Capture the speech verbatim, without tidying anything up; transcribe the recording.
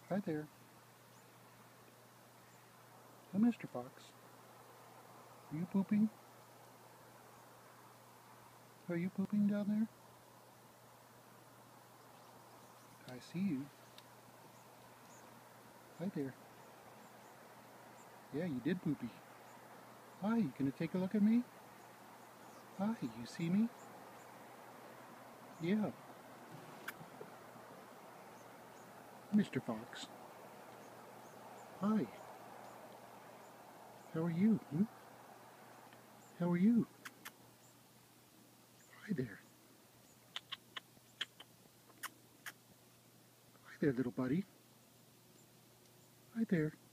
Hi there. Hi, Mister Fox. Are you pooping? Are you pooping down there? I see you. Hi there. Yeah, you did poopy. Hi, you gonna take a look at me? Hi, you see me? Yeah. Mister Fox. Hi. How are you? Hmm? How are you? Hi there. Hi there, little buddy. Hi there.